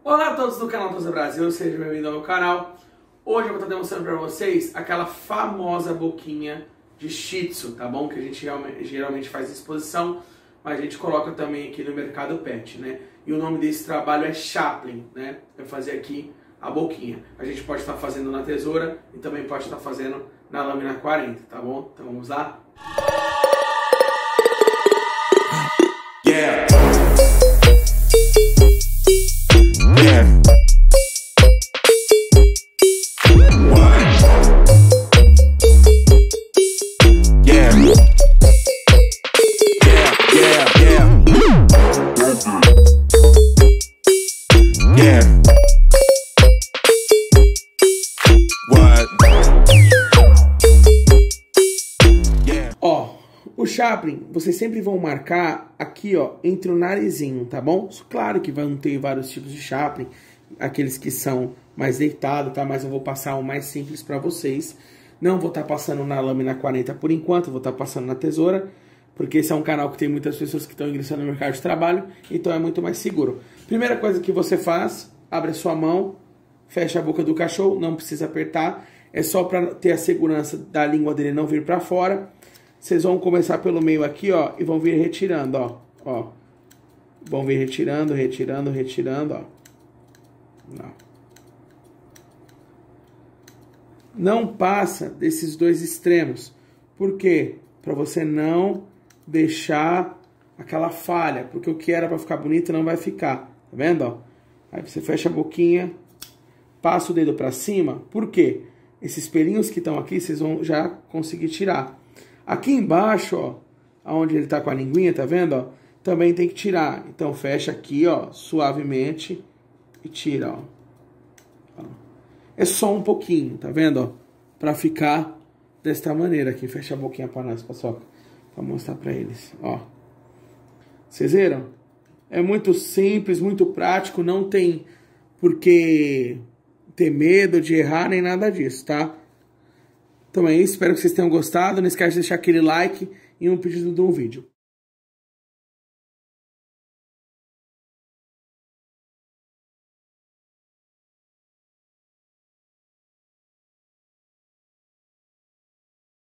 Olá a todos do canal Tosa Brasil, sejam bem-vindos ao meu canal. Hoje eu vou estar demonstrando para vocês aquela famosa boquinha de Shih Tzu, tá bom? Que a gente geralmente faz exposição, mas a gente coloca também aqui no mercado pet, né? E o nome desse trabalho é Chaplin, né? Vai fazer aqui a boquinha. A gente pode estar fazendo na tesoura e também pode estar fazendo na lâmina 40, tá bom? Então vamos lá? Yeah. Ó, o Chaplin, vocês sempre vão marcar aqui, ó, entre o narizinho, tá bom? Claro que vão ter vários tipos de Chaplin, aqueles que são mais deitados, tá? Mas eu vou passar o mais simples pra vocês. Não vou estar passando na lâmina 40 por enquanto, vou estar passando na tesoura, porque esse é um canal que tem muitas pessoas que estão ingressando no mercado de trabalho, então é muito mais seguro. Primeira coisa que você faz, abre a sua mão, fecha a boca do cachorro, não precisa apertar, é só para ter a segurança da língua dele não vir para fora. Vocês vão começar pelo meio aqui, ó, e vão vir retirando, ó, ó. Vão vir retirando, retirando, retirando, ó. Não passa desses dois extremos. Por quê? Para você não deixar aquela falha, porque o que era para ficar bonito não vai ficar, tá vendo, ó? Aí você fecha a boquinha, passa o dedo para cima. Por quê? Esses pelinhos que estão aqui, vocês vão já conseguir tirar. Aqui embaixo, ó, onde ele tá com a linguinha, tá vendo, ó? Também tem que tirar. Então fecha aqui, ó, suavemente e tira, ó. É só um pouquinho, tá vendo, ó? Pra ficar desta maneira aqui. Fecha a boquinha pra nós, paçoca, pra mostrar pra eles, ó. Vocês viram? É muito simples, muito prático, não tem por que ter medo de errar nem nada disso, tá? Então é isso, espero que vocês tenham gostado. Não esquece de deixar aquele like e um pedido de um vídeo.